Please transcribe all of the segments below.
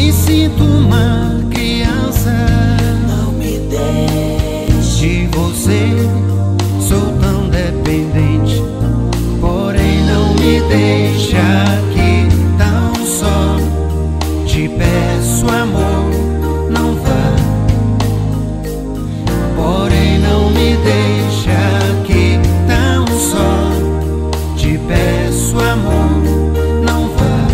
Me sinto uma criança. Não me deixe. De você sou tão dependente, porém não me deixa aqui tão só. Te peço amor, não vá, porém não me deixa aqui tão só. Te peço amor, não vá.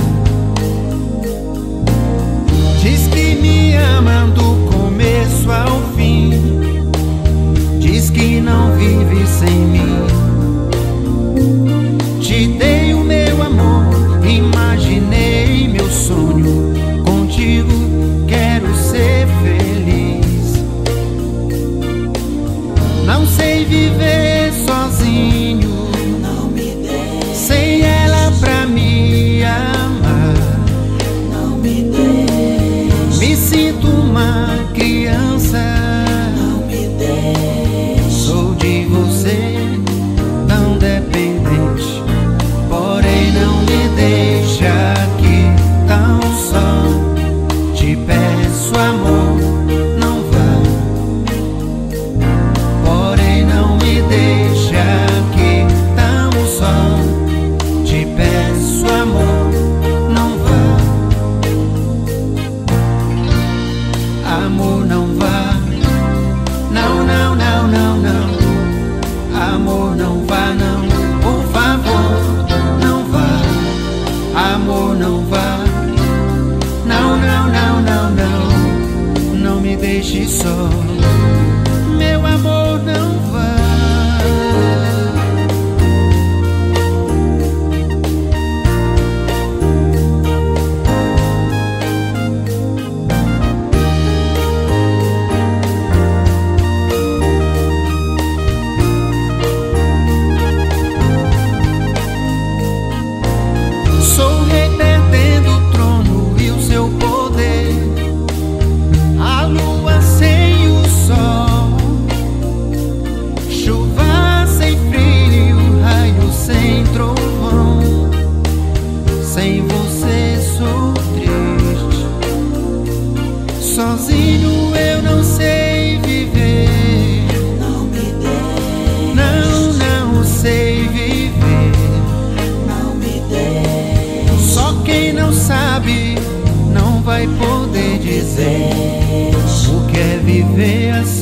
Diz que me ama do começo ao fim, diz que não vive sem mim. Te dei o meu amor, imaginei meu sonho. Contigo quero ser feliz. Não sei viver sozinho, Não me deixe. sem ela pra me amar. Não me deixe. Me sinto uma criança. Não me deixe. Sou de você tão dependente, porém não me deixa aqui tão só. Te peço amor, não vá, porém não me deixa aqui tão só. Te peço amor, não vá. Amor, não vá. Não, não, não, não, não. Amor, não vá, não. Por favor, não vá. Amor, não vá. Não, não, não, não, não. Não me deixe só. Meu amor, não vá. Sou rei perdendo o trono e o seu poder, a lua sem o sol, chuva sem frio, raio sem trovão. Sem você sou triste, sozinho eu não sei viver. Não me deixe. Não, não sei viver. Não me deixe. Só quem não sabe não vai poder dizer o que é viver assim.